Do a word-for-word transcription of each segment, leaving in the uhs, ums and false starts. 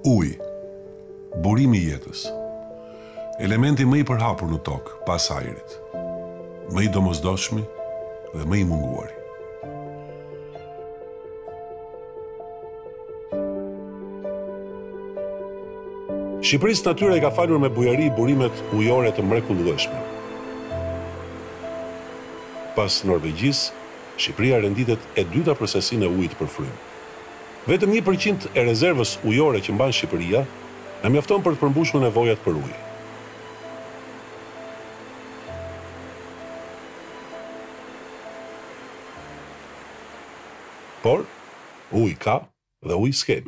Uji, burimi i jetës. Elementi më i përhapur në tokë pas ajrit, më i domosdoshmi dhe më i munguari. Shqipërisë natyra i ka falur me bujari burimet ujore të mrekullueshme. Pas Norvegjisë, Shqipëria renditet e dyta për sasinë e ujit për frym. Vetëm një përqind e rezervës ujore që mban Shqipëria na mjafton për të përmbushur nevojat për ujë. Por, ujë ka dhe ujë s'kemi.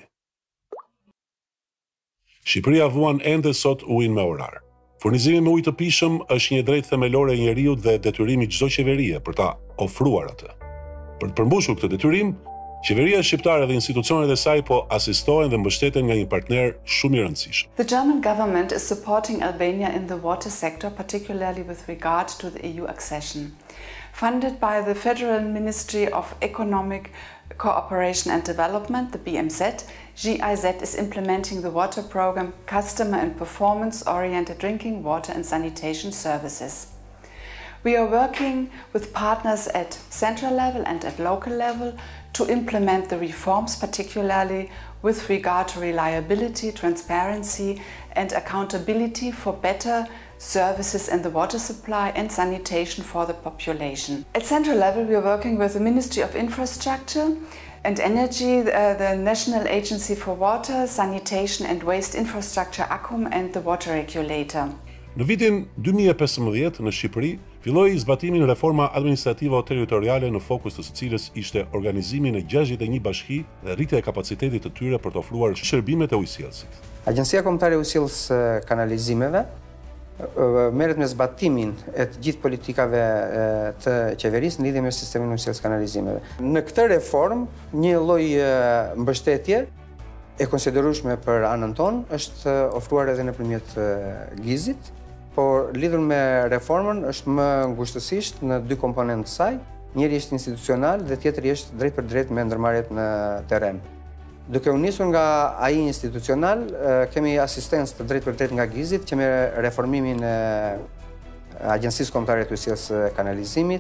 Shqipëria vuan ende sot ujin me orar. Furnizimi me ujë të pishëm është një drejtë themelore e njeriut dhe detyrimi çdo qeverie për ta ofruar atë. Për të përmbushur këtë detyrim, qeveria shqiptare dhe institucionet e saj po asistohen dhe mbështeten nga një partner shumë i rëndësishëm. The German government is supporting Albania in the water sector, particularly with regard to the E U accession. Funded by the Federal Ministry of Economic Cooperation and Development, the B M Z, G I Z is implementing the water program Customer and Performance-Oriented Drinking Water and Sanitation Services. We are working with partners at central level and at local level to implement the reforms, particularly with regard to reliability, transparency and accountability for better services in the water supply and sanitation for the population. At central level, we are working with the Ministry of Infrastructure and Energy, uh, the National Agency for Water, Sanitation and Waste Infrastructure A C U M and the Water Regulator. Në vitin dy mijë e pesëmbëdhjetë në Shqipëri, filloi zbatimi në reforma administrativo-territoriale në fokus të së cilës ishte organizimi në gjashtëdhjetë e një bashki dhe rritja e kapacitetit të tyre për të ofruar shërbimet e ujësjellësit. Agjencia Kombëtare e Ujësjelljes së Kanalizimeve merret me zbatimin e të gjithë politikave të qeverisë në lidhje me sistemin e ujësjelljes kanalizimeve. Në këtë reformë, një lloj mbështetje e konsiderueshme për anën tonë është ofruar edhe nëpërmjet G I Z-it, por lidhur me reformën është më ngushtësisht në dy komponentë të saj. Njëri është institucional dhe tjetri është drejt për drejt me ndërmarrjet në terren. Duke u nisur nga ai institucional, kemi asistencë të drejt për drejt nga G I Z-it që me reformimin e Agjencisë Kombëtare të Ujësjelljes së Kanalizimit.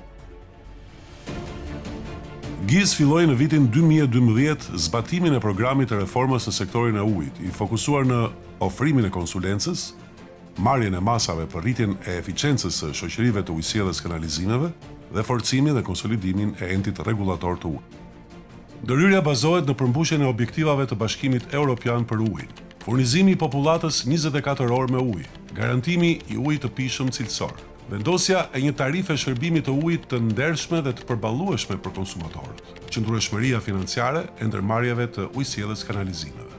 G I Z filloi në vitin dy mijë e dymbëdhjetë zbatimin e programit të reformës në sektorin e ujit, i fokusuar në ofrimin e konsulencës, marrjen e masave për rritjen e eficiencës së shoqërive të ujësjelljes kanalizimeve dhe forcimin dhe konsolidimin e entit rregullator të ujit. Ndërhyrja bazohet në përmbushjen e objektivave të Bashkimit Evropian për ujin, furnizimi i popullatës njëzet e katër orë me ujë, garantimi i ujit të pishëm cilësor, vendosja e një tarife shërbimit të ujit të ndershme dhe të përballueshme për konsumatorët, qëndrueshmëria financiare e ndërmarrjeve të ujësjelljes kanalizimeve.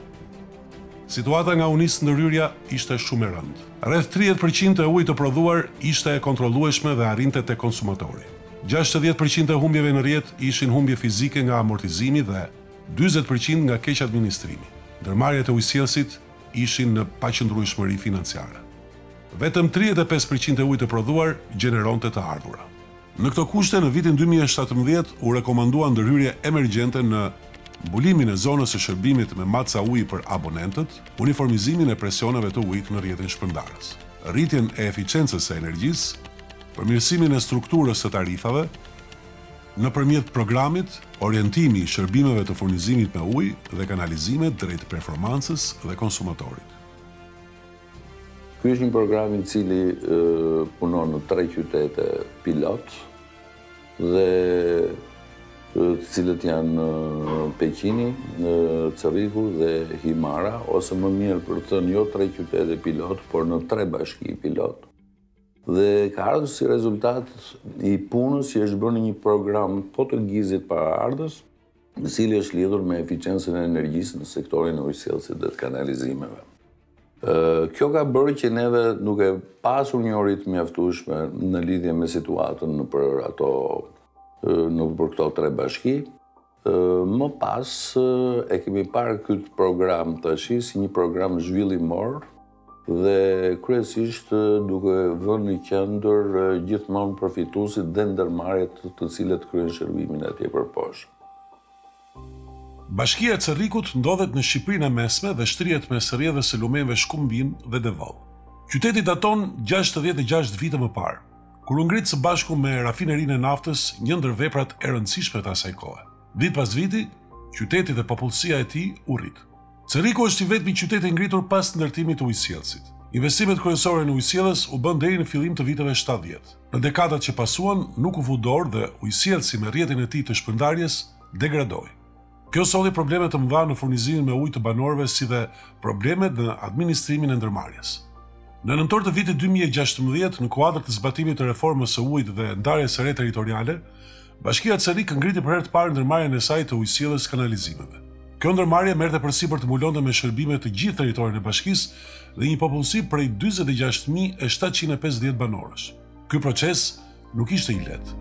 Situata nga u nis ndërhyrja ishte shumë e rëndë. Rreth tridhjetë përqind e ujit të prodhuar ishte e kontrollueshme dhe arrinte tek konsumatori. gjashtëdhjetë përqind e humbjeve në rrjet ishin humbje fizike nga amortizimi dhe dyzet përqind nga keq administrimi. Ndërmarrjet e ujësjellësit ishin në paqëndrueshmëri financiare. Vetëm tridhjetë e pesë përqind e ujit të prodhuar gjeneronte të ardhura. Në këto kushte, në vitin dy mijë e shtatëmbëdhjetë u rekomandua ndërhyrje emergjente në mbulimin e zonës së shërbimit me maca uji për abonentët, uniformizimin e presioneve të ujit në rrjetin shpërndarës, rritjen e eficiencës së energjisë, përmirësimin e strukturës së tarifave, nëpërmjet programit, orientimi i shërbimeve të furnizimit me ujë dhe kanalizime drejt performancës dhe konsumatorit. Ky është një program i cili uh, punon në tre qytete pilot dhe të cilët janë uh, Peqini, uh, Cerriku dhe Himara, ose më mirë për të thënë jo tre qytete pilot, por në tre bashki pilot. Dhe ka ardhur si rezultat i punës që është bërë një program po të G I Z-it paraardhës, i cili është lidhur me eficiencën e energjisë në sektorin e ujësjellësit dhe të kanalizimeve. Kjo ka bërë që neve, duke pasur një orit mjaftueshme në lidhje me situatën në për ato në për këto tre bashki, më pas e kemi parë këtë program tash si një program zhvillimor dhe kryesisht duke vënë në qendër gjithmonë përfituesit dhe ndërmarrjet të cilët kryen shërbimin atje përposhtë. Bashkia e Cerrikut ndodhet në Shqipërinë e Mesme dhe shtrihet mes rrjedhës së lumenjve Shkumbin dhe Devall. Qyteti daton gjashtëdhjetë e gjashtë vite më parë, kur u ngrit së bashku me rafinerinë e naftës, një ndër veprat e rëndësishme të asaj kohe. Vit pas viti, qyteti dhe popullsia e tij u rrit. Cerriku është i vetmi qytet i ngritur pas ndërtimit të ujësjellësit. Investimet kryesore në ujësjellës u bën deri në fillim të viteve shtatëdhjetë. Në dekadat që pasuan, nuk u vu dorë dhe ujësjellësi me rrjetin e tij të shpërndarjes degradoi. Kjo solli probleme të mëdha në furnizimin me ujë të banorëve si dhe problemet në administrimin e ndërmarrjes. Në nëntor të vitit dy mijë e gjashtëmbëdhjetë, në kuadër të zbatimit të reformës së ujit dhe ndarjes së re territoriale, Bashkia Cerrik ngriti për herë të parë ndërmarrjen e saj të ujësjellës kanalizimeve. Kjo ndërmarrje merrte përsipër të mbulonte me shërbime të gjithë territorin e bashkisë dhe një popullsi prej dyzet e gjashtë mijë e shtatëqind e pesëdhjetë banorësh. Ky proces nuk ishte i lehtë.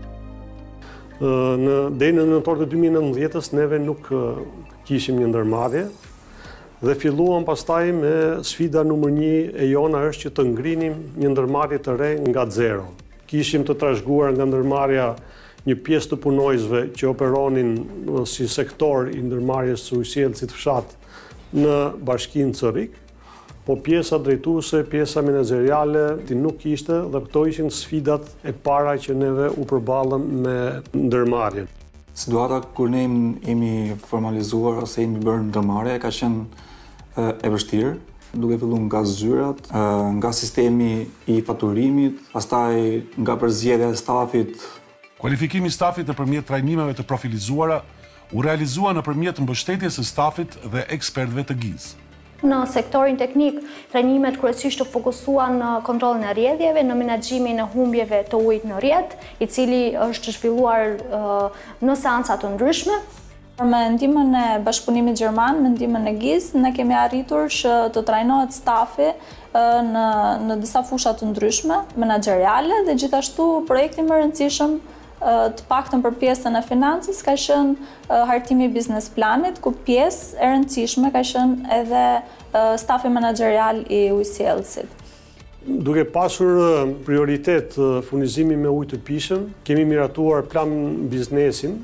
Në deri në nëntor të dy mijë e nëntëdhjetës neve nuk kishim një ndërmarrje dhe filluam pastaj me sfida numër një e jona është që të ngrinim një ndërmarrje të re nga zero. Kishim të trashëguar nga ndërmarrja një pjesë të punojësve që operonin si sektor i ndërmarrjes së ujësjellësit fshat në bashkinë Cerrik, po pjesa drejtuese, pjesa menaxheriale ti nuk ishte dhe këto ishin sfidat e para që neve u përballëm me ndërmarrjen. Situata kur ne jemi formalizuar ose jemi bërë ndërmarrje ka qenë e vështirë, duke filluar nga zyrat, nga sistemi i faturimit, pastaj nga përzgjedhja e stafit. Kualifikimi i stafit nëpërmjet trajnimeve të profilizuara u realizua nëpërmjet mbështetjes së stafit dhe ekspertëve të G I Z. Në sektorin teknik, trajnimet kryesisht të fokusuan në kontrollin e rrjedhjeve, në menaxhimin e humbjeve të ujit në rrjet, i cili është zhvilluar në seanca të ndryshme. Me ndihmën e bashkëpunimit gjerman, me ndihmën e G I Z, ne kemi arritur që të trajnohet stafi në në disa fusha të ndryshme, menaxheriale dhe gjithashtu projekti më i rëndësishëm të paktën për pjesën e financës ka qenë hartimi i biznes planit, ku pjesë e rëndësishme ka qenë edhe stafi menaxherial i ujësjellësit. Duke pasur prioritet furnizimin me ujë të pishëm, kemi miratuar plan biznesin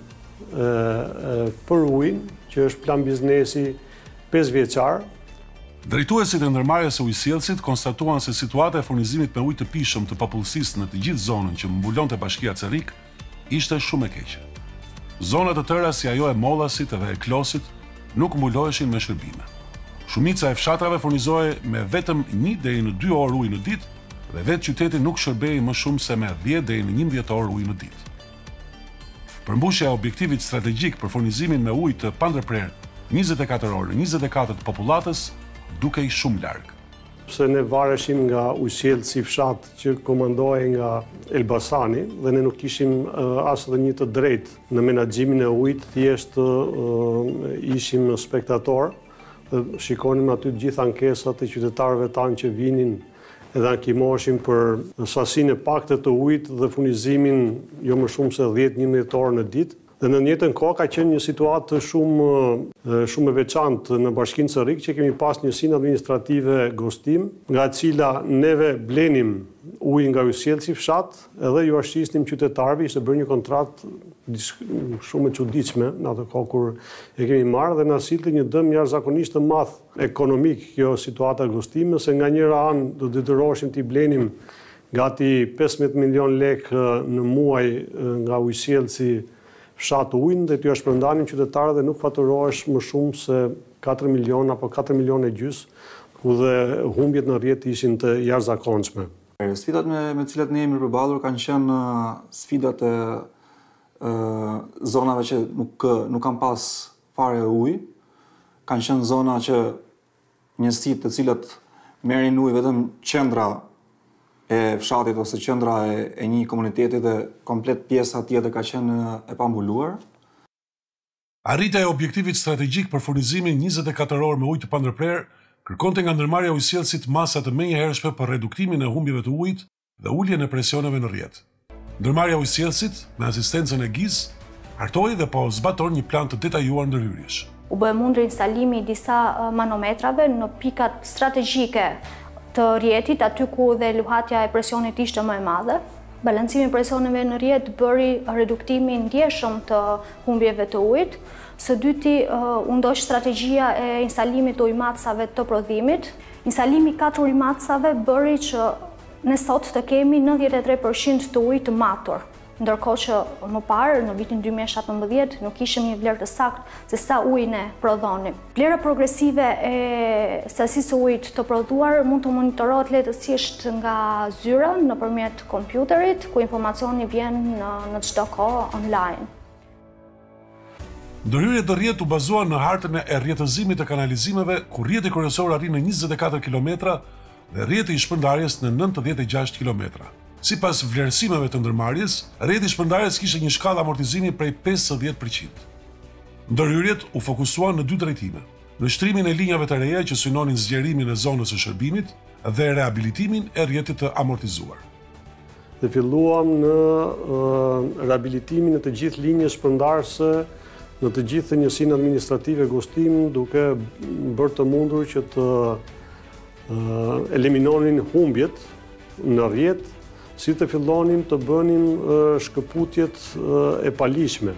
për ujin, që është plan biznesi pesë vjeçar. Drejtuesit e ndërmarrjes së ujësjellësit konstatuan se situata e furnizimit me ujë të pishëm të popullsisë në të gjithë zonën që mbulonte Bashkia Cerrik ishte shumë e keqe. Zona të tëra si ajo e Mollasit dhe e Klosit nuk mbuloheshin me shërbime. Shumica e fshatrave furnizohej me vetëm një deri në dy orë ujë në ditë dhe vetë qyteti nuk shërbej më shumë se me dhjetë deri në njëmbëdhjetë orë ujë në ditë. Përmbushja e objektivit strategjik për furnizimin me ujë të pandërprer njëzet e katër orë në njëzet e katër të popullatës dukej shumë larg. Pse ne vareshim nga ujësjellësi fshat që komandohej nga Elbasani dhe ne nuk kishim as edhe një të drejtë në menaxhimin e ujit, thjesht ishim spektator dhe shikonim aty të gjitha ankesat e qytetarëve tanë që vinin edhe ankimoheshin për sasinë e paktë të ujit dhe furnizimin jo më shumë se dhjetë deri në njëmbëdhjetë orë në ditë. Dhe në njëjtën kohë ka qenë një situatë shumë shumë e veçantë në Bashkinë Cerrik që kemi pas njësinë administrative Gostim, nga e cila neve blenim ujë nga ujësjellësi fshat, edhe ju ashtisnim qytetarëve, ishte bërë një kontratë shumë e çuditshme në atë kohë kur e kemi marrë dhe na sillte një dëm jashtëzakonisht të madh ekonomik kjo situata Gostime, se nga njëra anë do detyroheshim t'i blenim gati pesëmbëdhjetë milion lekë në muaj nga ujësjellësi fshat ujin dhe t'ju shpërndanin qytetarët dhe nuk faturohesh më shumë se katër milion apo katër milion e gjys, ku dhe humbjet në rrjet ishin të jashtëzakonshme. Sfidat me me të cilat ne jemi përballur kanë qenë sfidat e zonave që nuk nuk kanë pas fare ujë, kanë qenë zona që njësitë të cilat merrin ujë vetëm qendra e fshatit ose qendra e, e një komuniteti dhe komplet pjesa tjetër ka qenë e pambuluar. Arritja e objektivit strategjik për furnizimin njëzet e katër orë me ujë të pandërprer kërkonte nga ndërmarrja e ujësjellësit masa të menjëhershme për reduktimin e humbjeve të ujit dhe uljen e presioneve në rrjet. Ndërmarrja e ujësjellësit me asistencën e G I Z hartoi dhe po zbaton një plan të detajuar ndërhyrjesh. U bë mundur instalimi i disa manometrave në pikat strategjike të rrjetit, aty ku dhe luhatja e presionit ishte më e madhe. Balancimi i presioneve në rrjet bëri reduktimin ndjeshëm të humbjeve të ujit. Së dyti, u ndoq strategjia e instalimit të ujmatësave të prodhimit. Instalimi katër ujmatësave bëri që ne sot të kemi nëntëdhjetë e tre përqind të ujë të matur, ndërkohë që më parë, në vitin dy mijë e shtatëmbëdhjetë, nuk kishim një vlerë të saktë se sa ujë ne prodhonim. Vlera progresive e sasisë së ujit të prodhuar mund të monitorohet lehtësisht nga zyra nëpërmjet kompjuterit, ku informacioni vjen në, në çdo kohë online. Ndërhyrjet në rrjet u bazuan në hartën e rrjetëzimit të kanalizimeve, ku rrjeti kryesor arrin në njëzet e katër kilometra dhe rrjeti i shpërndarjes në nëntëdhjetë e gjashtë kilometra. Sipas vlerësimeve të ndërmarrjes, rrjeti i shpërndarjes kishte një shkallë amortizimi prej pesëdhjetë përqind. Ndërhyrjet u fokusuan në dy drejtime: në shtrimin e linjave të reja që synonin zgjerimin e zonës së shërbimit dhe rehabilitimin e rrjetit të amortizuar. Dhe filluam në uh, rehabilitimin e të gjithë linjës shpërndarëse në të gjithë njësinë administrative Gostim, duke bërë të mundur që të uh, eliminonin humbjet në rrjet, si të fillonim të bënim uh, shkëputjet uh, e palishme.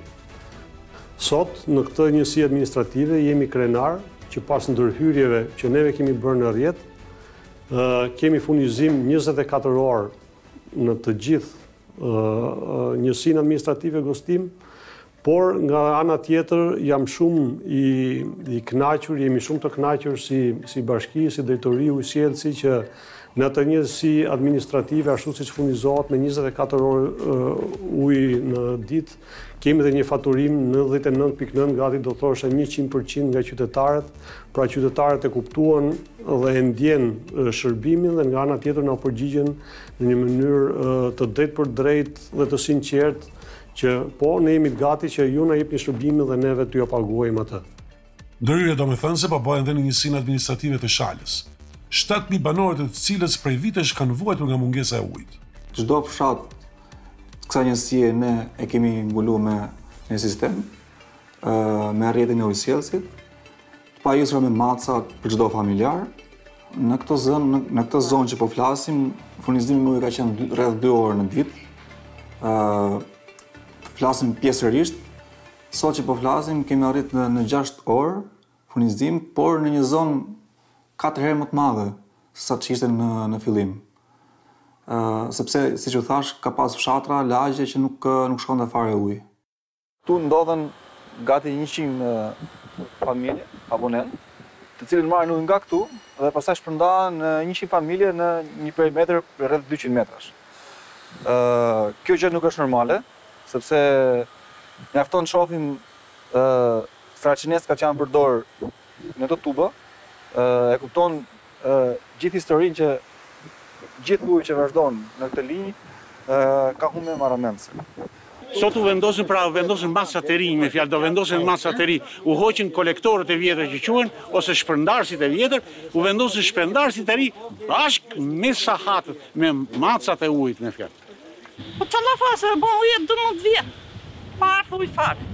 Sot, në këtë njësi administrative, jemi krenar që pas ndërhyrjeve që neve kemi bërë në rrjet, uh, kemi furnizim njëzet e katër orë në të gjithë uh, njësinë administrative Gostim, por nga ana tjetër jam shumë i, i kënaqur, jemi shumë të kënaqur si, si bashki, si drejtori ujësjellësi që në atë njësi administrative, ashtu siç furnizohet me njëzet e katër orë uh, ujë në ditë, kemi dhe një faturim nëntëdhjetë e nëntë pikë nëntë, gati do thoshe njëqind përqind nga qytetarët, pra qytetarët e kuptuan dhe e ndjen uh, shërbimin dhe nga ana tjetër na përgjigjen në një mënyrë uh, të drejtë për drejtë dhe të sinqertë, që po ne jemi gati që ju na jepni shërbimin dhe neve t'ju paguajmë atë. Ndërhyrja do me thënë se po bëhen edhe në njësinë administrative të Shalës. shtatë mijë banorët të cilës prej vitesh kanë vuajtur nga mungesa e ujit. Çdo fshat kësaj njësie ne e kemi mbuluar me një sistem, me rrjetin e ujësjellësit, të pajisur me maca për çdo familjar. Në këtë zonë, në këtë zonë që po flasim, furnizimi me ujë ka qenë rreth dy orë në ditë. Flasim pjesërisht, sot që po flasim kemi arrit në, në gjashtë orë furnizim, por në një zonë katër herë më të madhe se sa që ishte në, në fillim. Uh, sepse, si që thash, ka pas fshatra, lagje që nuk, nuk shkon dhe fare ujë. Tu ndodhen gati njëqind familje, abonent, të cilën marrin ujë nga këtu dhe pastaj shpërndahen në njëqind familje në një perimetër rreth dyqind metrash. Uh, kjo gjë nuk është normale, sepse mjafton shohim uh, straçineskat që janë përdor në të tuba, uh, e kupton uh, gjithë historinë që gjithë ujë që vazhdon në këtë linjë uh, ka humbje marramendse. Sot u vendosin, pra vendosin masa të rinj, me fjalë, do vendosin masa të rinj. U hoqin kolektorët e vjetër që quhen, ose shpërndarësit e vjetër, u vendosin shpërndarësit e rinj bashkë me sahatët, me macat e ujit, me fjalë. Po që në fasë e bon ujë dëmët vjetë, pa artë ujë fare.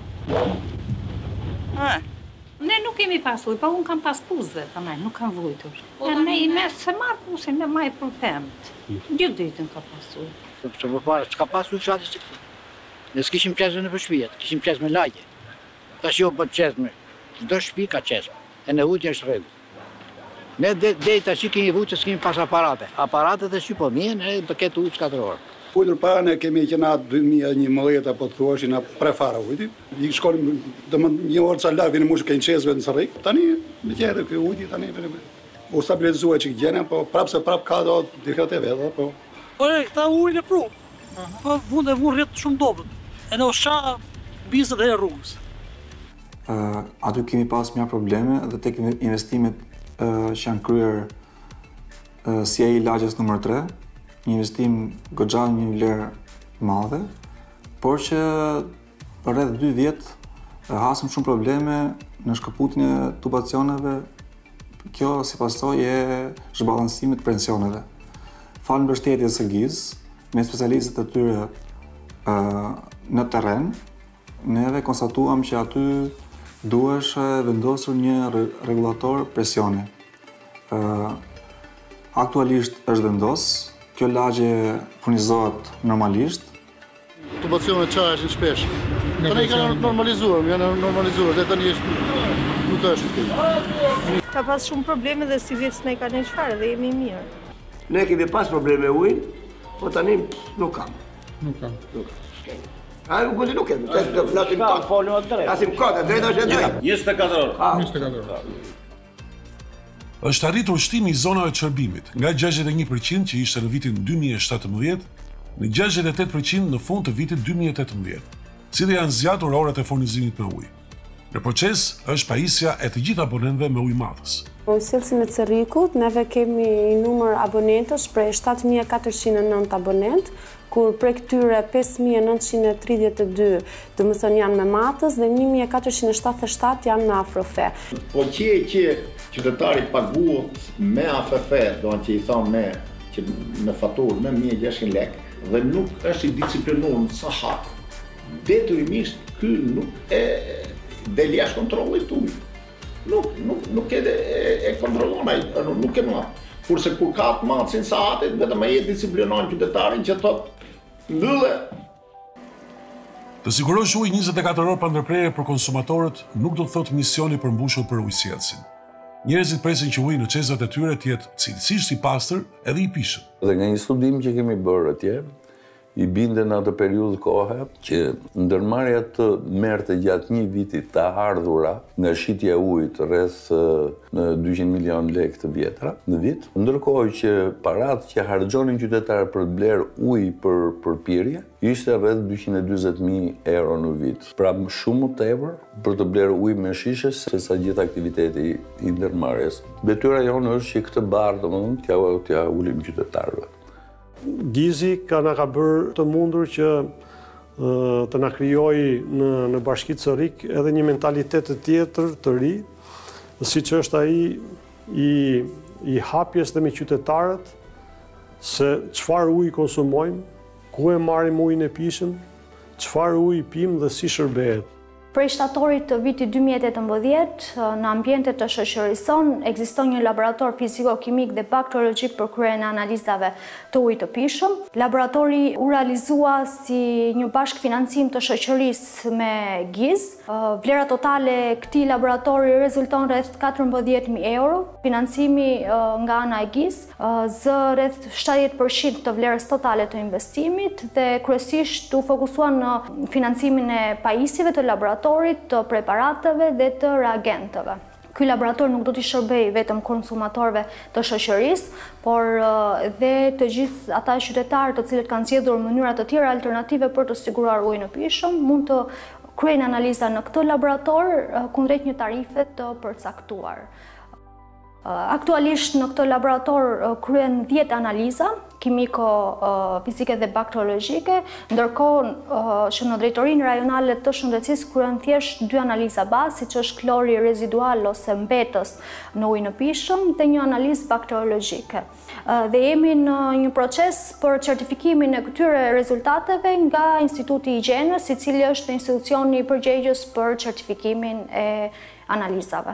Ne nuk kemi pas ujë, pa unë kam pas puzë, ta me, nuk kam vujtur. E ne i mes se marë puzë, me maj për pëmët. Dy ditën ka pas ujë. Që më parë, që ka pas ujë qatë si këtu. Ne s'kishim qezme në përshpijet, kishim qezme me lagje. Ta shjo për qezme, çdo shpi ka qezme, e në vujtje është regu. Ne deri tash kemi vujtë, s'kemi pas aparate. Aparatet e shqy po mjen, e të ketë ujë katër orë. Ujtër para ne kemi qena dy mijë e njëmbëdhjetë apo të thuashi na prefara ujti. I shkonim domethënë një orë ca larg vini mushë kënë qezve në Cerrik. Tani në qerë ky ujti tani u stabilizua çik gjena, po prapë se prapë ka do dikat e vet, po. Po këta ujë në pru. Po vund e vun rrjet shumë dobët. E në osha bizët e rrugës. Uh, aty kemi pas mja probleme dhe tek investimet uh, që janë kryer uh, si ai lagjes numër tre, një investim goxha një vlerë madhe, por që rreth dy vjet hasëm shumë probleme në shkëputjen e tubacioneve, kjo si pasojë e zhballancimit të pensioneve. Falë mbështetjes së G I Z, me specialistët e tyre uh, në terren, neve konstatuam që aty duhesh vendosur një regulator presioni. Uh, aktualisht është vendos, kjo lagje furnizohet normalisht. Tubacionet çareshin shpesh. Tani kanë normalizuar, janë normalizuar, dhe tani është nuk është. Ka pas shumë probleme dhe si vjet s'ne kanë çfarë dhe jemi mirë. Ne kemi pas probleme ujin, po tani nuk kam. Nuk kam. A nuk mundi nuk kemi. Të flasim kot. Flasim kot, drejt është drejt. njëzet e katër orë. njëzet e katër orë. Është arritur shtimi i zonave të shërbimit nga gjashtëdhjetë e një përqind që ishte në vitin dy mijë e shtatëmbëdhjetë në gjashtëdhjetë e tetë përqind në fund të vitit dy mijë e tetëmbëdhjetë, si dhe janë zgjatur orat e furnizimit me ujë. Në proces është pajisja e të gjithë abonentëve me ujë matës. Ujësillësin e Cerrikut, neve kemi një numër abonentësh prej shtatë mijë e katërqind e nëntë abonentë, kur prej këtyre pesë mijë e nëntëqind e tridhjetë e dy dhe më thënë janë me matës dhe një mijë e katërqind e shtatëdhjetë e shtatë janë me afrofe. Po që që qytetarit paguat me afrofe, do në që i thonë me, që në faturë me mijë e gjashtëqind lekë dhe nuk është i disciplinuar sa hak. Detyrimisht ky nuk e del jashtë kontrollit tuaj. Nuk nuk nuk e e kontrollon ai, nuk e marr. Kurse kur ka të matësin saatit, vetëm ai e disiplinon qytetarin që thotë mbyllë. Të sigurosh ujë njëzet e katër orë pa ndërprerje për konsumatorët nuk do të thotë misioni përmbushur për ujësjellësin. Njerëzit presin që uji në çezat e tyre të jetë cilësisht i pastër edhe i pishëm. Dhe nga një studim që kemi bërë atje, i binde në atë periudhë kohe që ndërmarrja të merrte gjatë një viti të ardhura nga shitja e ujit rreth dyqind milion lekë të vjetra në vit, ndërkohë që paratë që harxhonin qytetarët për të blerë ujë për për pirje ishte rreth dyqind e dyzet mijë euro në vit. Pra shumë më tepër për të blerë ujë me shishe se sa gjithë aktiviteti i ndërmarrjes. Detyra jonë është që këtë barë domethënë t'ja t'ja ulim qytetarëve. Gizi ka na ka bërë të mundur që të na krijojë në në bashkitë Cerrik edhe një mentalitet të tjetër të ri, siç është ai i i hapjes dhe me qytetarët se çfarë ujë konsumojmë, ku e marrim ujin e pishëm, çfarë ujë pim dhe si shërbehet. Prej shtatorit të vitit dy mijë e tetëmbëdhjetë, në ambientet të shoqërisë sonë ekziston një laborator fiziko-kimik dhe bakteriologjik për kryen e analizave të ujit të pishëm. Laboratori u realizua si një bashkëfinancim të shoqërisë me G I Z. Vlera totale e këtij laboratori rezulton rreth katërmbëdhjetë mijë euro. Financimi nga ana e G I Z zë rreth shtatëdhjetë përqind të vlerës totale të investimit dhe kryesisht u fokusuan në financimin e pajisjeve të laboratorit, të preparatave dhe të reagentëve. Ky laborator nuk do t'i shërbej vetëm konsumatorëve të shoqërisë, por dhe të gjithë ata qytetarë të cilët kanë zgjedhur mënyra të tjera alternative për të siguruar ujin e pishëm, mund të kryejnë analiza në këtë laborator kundrejt një tarife të përcaktuar. Aktualisht në këtë laborator kryen dhjetë analiza kimiko-fizike dhe bakteriologjike, ndërkohë që në drejtorinë rajonale të shëndetësisë kryen thjesht dy analiza bazë, siç është klori rezidual ose mbetës në ujin e pishëm dhe një analizë bakteriologjike. Dhe jemi në një proces për certifikimin e këtyre rezultateve nga Instituti i Gjenës, i cili është institucioni i përgjegjës për certifikimin e analizave.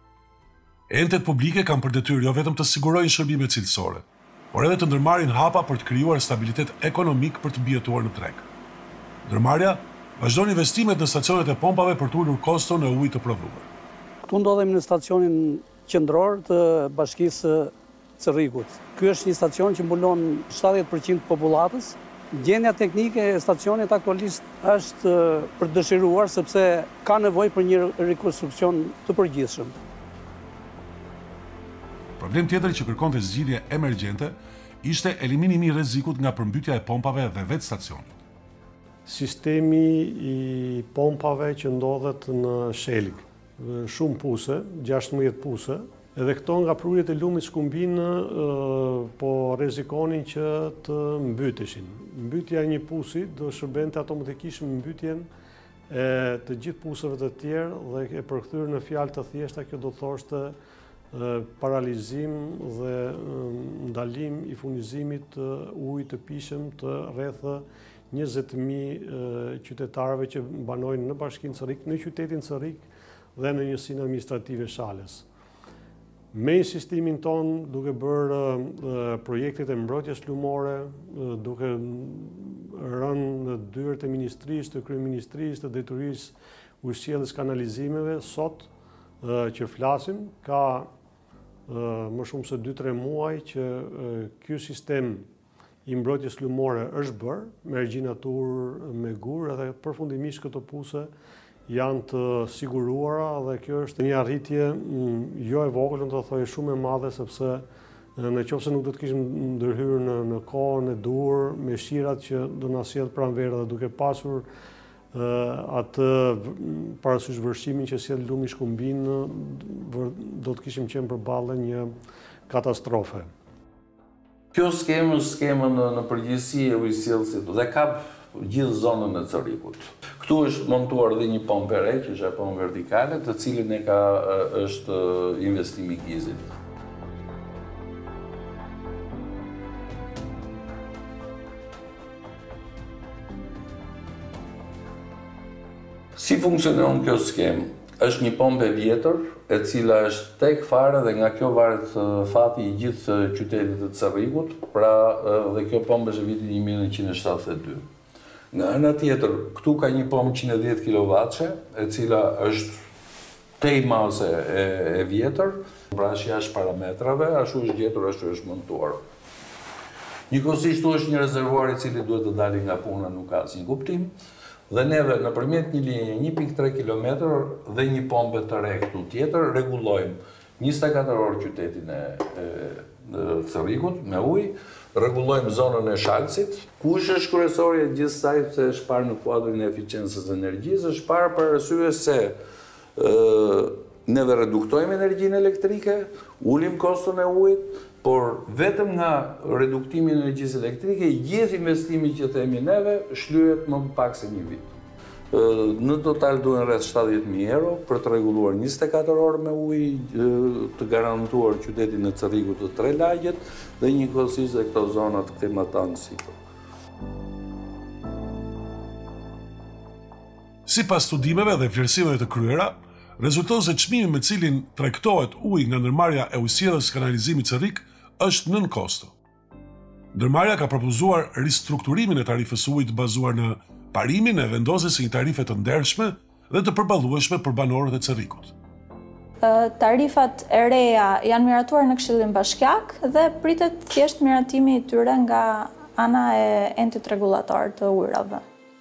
Entet publike kanë për detyrë jo vetëm të sigurojnë shërbime cilësore, por edhe të ndërmarrin hapa për të krijuar stabilitet ekonomik për të mbijetuar në treg. Ndërmarrja vazhdon investimet në stacionet e pompave për të ulur koston e ujit të prodhuar. Këtu ndodhemi në stacionin qendror të bashkisë Cerrikut. Ky është një stacion që mbulon shtatëdhjetë përqind të popullatës. Gjendja teknike e stacionit aktualisht është për dëshiruar sepse ka nevojë për një rekonstruksion të përgjithshëm. Problem tjetër që kërkonte zgjidhje emergjente ishte eliminimi i rrezikut nga përmbytja e pompave dhe vetë stacionit. Sistemi i pompave që ndodhet në Cerrik, shumë puse, gjashtëmbëdhjetë puse, edhe këto nga prurjet e lumit shkumbinë po rrezikonin që të mbyteshin. Mbytja e një pusi do shërbente automatikisht në mbytjen e të gjithë puseve të tjerë dhe e përkthyer në fjalë të thjeshta kjo do thoshte paralizim dhe ndalim i furnizimit të ujit të pishëm të rreth njëzet mijë qytetarëve që banojnë në bashkinë Cerrik, në qytetin Cerrik dhe në njësinë administrative Shalës. me sistemin ton duke bërë uh, projektet e mbrojtjes lumore, uh, duke rënë në dyert e ministrisë, të kryeministrisë, të detyrisë ujësjelljes kanalizimeve, sot uh, që flasim, ka uh, më shumë se dy tre muaj që uh, ky sistem i mbrojtjes lumore është bërë, me regjinatur, me gur, edhe përfundimisht këto puse janë të siguruara dhe kjo është një arritje jo e vogël, do të thojë shumë e madhe, sepse në qoftë se nuk do të kishim ndërhyrë në, në kohën e dur, me shirat që do na sjell pranverë dhe duke pasur uh, atë parasysh vërshimin që sjell lumi shkumbin, do të kishim qenë përballë një katastrofe. Kjo skemë është skemë në, në përgjithësi e ujësjellësit dhe ka gjithë zonën e Cerrikut. Këtu është montuar dhe një pompë e re, që është e pompë vertikale, të cilin e ka është investimi i G I Z-it. Si funksionon kjo skemë? Është një pompë e vjetër, e cila është tek fare dhe nga kjo varet fati i gjithë qytetit të Cerrikut, pra dhe kjo pompë është e vitit një mijë nëntëqind e shtatëdhjetë e dy. Nga ana tjetër, këtu ka një pompë njëqind e dhjetë kilovatëshe, e cila është tej mase e, e vjetër, pra është jashtë parametrave, ashtu është gjetur, ashtu është montuar. Njëkohësisht këtu është një rezervuar i cili duhet të dalë nga puna, nuk ka asnjë kuptim. Dhe neve nëpërmjet një linje një pikë tre kilometër dhe një pompe të re këtu tjetër, rregullojmë njëzet e katër orë qytetin e, e, e Cerrikut me ujë, rregullojmë zonën e shalësit, ku është kryesori e gjithë saj se është parë në kuadrin e eficiencës energjisë, është parë për arsye se e, neve reduktojmë energjinë elektrike, ulim koston e ujit, por vetëm nga reduktimi në energjisë elektrike, gjithë investimi që themi neve shlyhet më pak se një vit. Në total duhen rreth shtatëdhjetë mijë euro për të rregulluar njëzet e katër orë me ujë, të garantuar qytetin e Cerrikut të tre lagjet dhe njëkohësisht dhe këto zonat klimatanë sipër. Sipas studimeve dhe vlerësimeve të kryera, rezulton se çmimi me cilin tregtohet uji nga ndërmarrja e ujësjelljes kanalizimit Cerrik është nën kosto. Ndërmarrja ka propozuar ristrukturimin e tarifës së ujit bazuar në parimin e vendosjes së një tarife të ndershme dhe të përballueshme për banorët e Cerrikut. Tarifat e reja janë miratuar në Këshillin Bashkiak dhe pritet thjesht miratimi i tyre nga ana e entit rregullator të ujrave.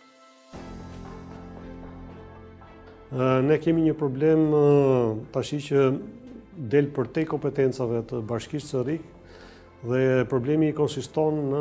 Ne kemi një problem tashi që del përtej kompetencave të Bashkisë Cerrik dhe problemi konsiston në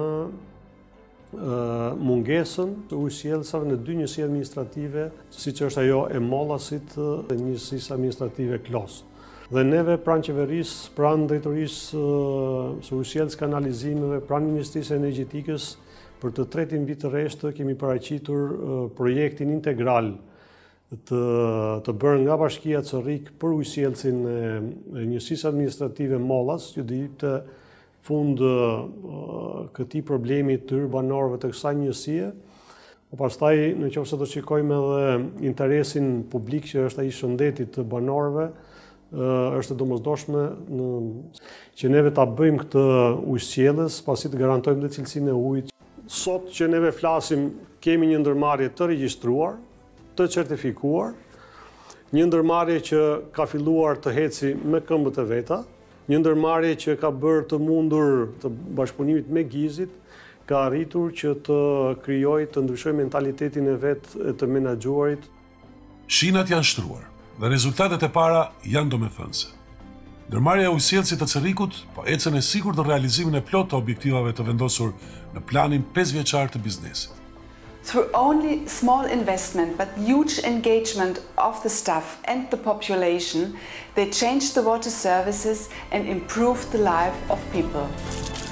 mungesën të ujësjellësave në dy njësi administrative, siç është ajo e Mollasit dhe njësisë administrative Klos. Dhe neve pranë qeverisë, pranë drejtorisë së ujësjelljes kanalizimeve, pranë Ministrisë Energjetikës, për të tretin vit të rreshtë kemi paraqitur projektin integral të, të bërë nga Bashkia Cerrik për ujësjellësin e njësisë administrative Mollas, që do jepte fund uh, këtij problemi të banorëve të kësaj njësie. Po pastaj, nëse do shikojmë edhe interesin publik që është ai shëndetit të banorëve, uh, është e domosdoshme në, që neve ta bëjmë këtë ujësjellës, pasi të garantojmë dhe cilësinë e ujit. Sot që neve flasim, kemi një ndërmarrje të regjistruar, të certifikuar, një ndërmarrje që ka filluar të heci me këmbët e veta, një ndërmarrje që ka bërë të mundur të bashkëpunimit me G I Z-it, ka arritur që të krijojë, të ndryshojë mentalitetin e vet të menaxhuarit. Shinat janë shtruar dhe rezultatet e para janë domethënëse. Ndërmarrja e ujësjellësit të Cerrikut po ecën e sigurt në realizimin e plot të objektivave të vendosur në planin pesë vjeçar të biznesit. Through only small investment but huge engagement of the staff and the population, they changed the water services and improved the life of people.